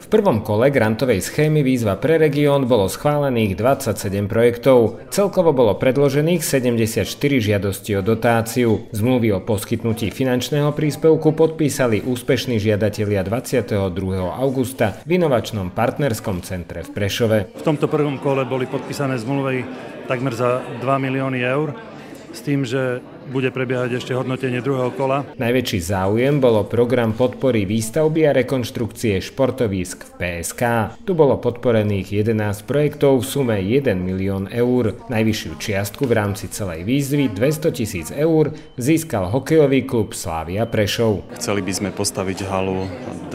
V prvom kole grantovej schémy Výzva pre región bolo schválených 27 projektov. Celkovo bolo predložených 74 žiadostí o dotáciu. Zmluvy o poskytnutí finančného príspevku podpísali úspešní žiadatelia 22. augusta v inovačnom partnerskom centre v Prešove. V tomto prvom kole boli podpísané zmluvy takmer za 2 milióny eur, s tým, že bude prebiehať ešte hodnotenie druhého kola. Najväčší záujem bolo program podpory výstavby a rekonštrukcie športovísk v PSK. Tu bolo podporených 11 projektov v sume 1 milión eur. Najvyššiu čiastku v rámci celej výzvy 200 000 eur získal hokejový klub Slavia Prešov. Chceli by sme postaviť halu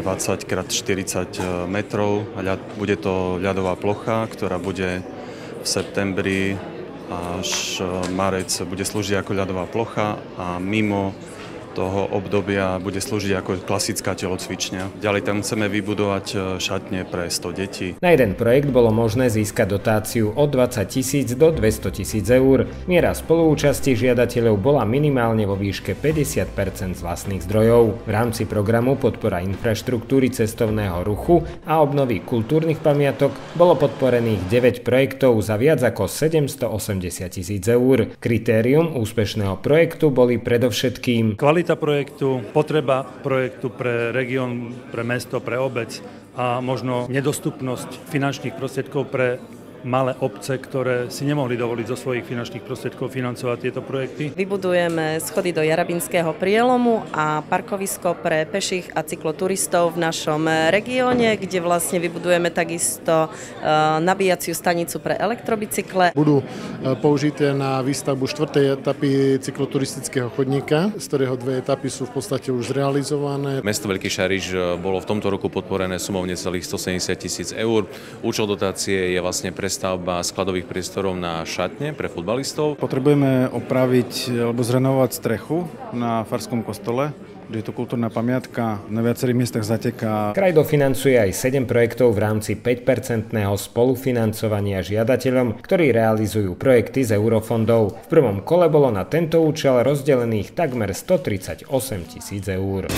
20x40 metrov. Bude to ľadová plocha, ktorá bude v septembri až marec bude slúžiť ako ľadová plocha a mimo toho obdobia bude slúžiť ako klasická telocvičňa. Ďalej tam chceme vybudovať šatne pre 100 detí. Na jeden projekt bolo možné získať dotáciu od 20 000 do 200 000 eur. Miera spoluúčasti žiadateľov bola minimálne vo výške 50% z vlastných zdrojov. V rámci programu Podpora infraštruktúry cestovného ruchu a obnovy kultúrnych pamiatok bolo podporených 9 projektov za viac ako 780 000 eur. Kritérium úspešného projektu boli predovšetkým Kvalita projektu, potreba projektu pre región, pre mesto, pre obec a možno nedostupnosť finančných prostriedkov pre malé obce, ktoré si nemohli dovoliť zo svojich finančných prostriedkov financovať tieto projekty. Vybudujeme schody do Jarabinského prielomu a parkovisko pre peších a cykloturistov v našom regióne, kde vlastne vybudujeme takisto nabíjaciu stanicu pre elektrobicykle. Budú použité na výstavbu 4. etapy cykloturistického chodníka, z ktorého 2 etapy sú v podstate už zrealizované. Mesto Veľký Šariš bolo v tomto roku podporené sumou necelých 170 000 eur. Účel dotácie je vlastne stavba skladových priestorov na šatne pre futbalistov. Potrebujeme opraviť alebo zrenovovať strechu na farskom kostole, kde je to kultúrna pamiatka, na viacerých miestach zateká. Kraj dofinancuje aj 7 projektov v rámci 5% spolufinancovania žiadateľom, ktorí realizujú projekty z eurofondov. V prvom kole bolo na tento účel rozdelených takmer 138 000 eur.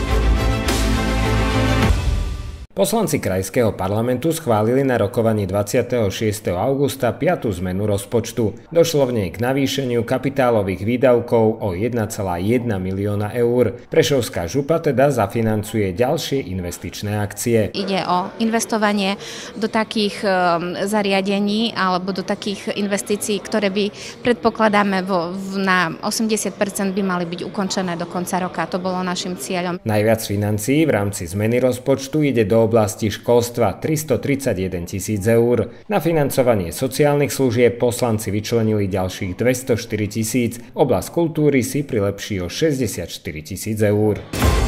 Poslanci Krajského parlamentu schválili na rokovaní 26. augusta 5. zmenu rozpočtu. Došlo v nej k navýšeniu kapitálových výdavkov o 1,1 milióna eur. Prešovská župa teda zafinancuje ďalšie investičné akcie. Ide o investovanie do takých zariadení alebo do takých investícií, ktoré by predpokladáme na 80% by mali byť ukončené do konca roka. To bolo našim cieľom. Najviac financií v rámci zmeny rozpočtu ide do oblasti školstva 331 000 eur. Na financovanie sociálnych služieb poslanci vyčlenili ďalších 204 000. Oblasť kultúry si prilepší o 64 000 eur.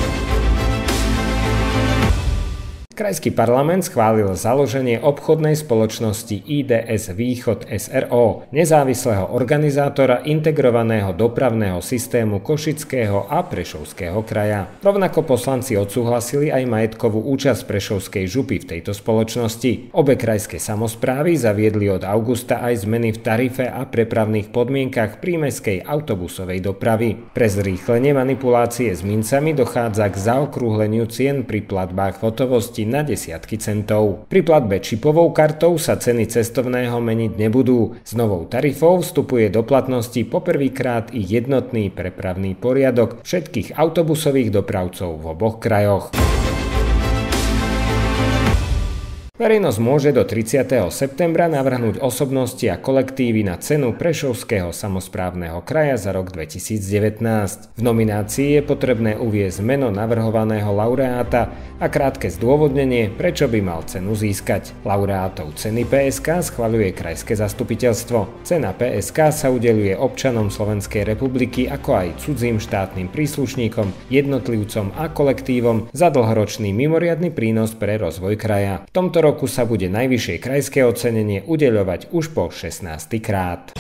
Krajský parlament schválil založenie obchodnej spoločnosti IDS Východ s.r.o., nezávislého organizátora integrovaného dopravného systému Košického a Prešovského kraja. Rovnako poslanci odsúhlasili aj majetkovú účasť Prešovskej župy v tejto spoločnosti. Obe krajské samosprávy zaviedli od augusta aj zmeny v tarife a prepravných podmienkach prímestskej autobusovej dopravy. Pre zrýchlenie manipulácie s mincami dochádza k zaokrúhleniu cien pri platbách v hotovosti na desiatky centov. Pri platbe čipovou kartou sa ceny cestovného meniť nebudú. S novou tarifou vstupuje do platnosti poprvýkrát i jednotný prepravný poriadok všetkých autobusových dopravcov v oboch krajoch. Verejnosť môže do 30. septembra navrhnúť osobnosti a kolektívy na cenu Prešovského samosprávneho kraja za rok 2019. V nominácii je potrebné uviesť meno navrhovaného laureáta a krátke zdôvodnenie, prečo by mal cenu získať. Laureátov ceny PSK schvaľuje krajské zastupiteľstvo. Cena PSK sa udeľuje občanom Slovenskej republiky ako aj cudzím štátnym príslušníkom, jednotlivcom a kolektívom za dlhoročný mimoriadny prínos pre rozvoj kraja. V tomto roku sa bude najvyššie krajské ocenenie udeľovať už po 16. krát.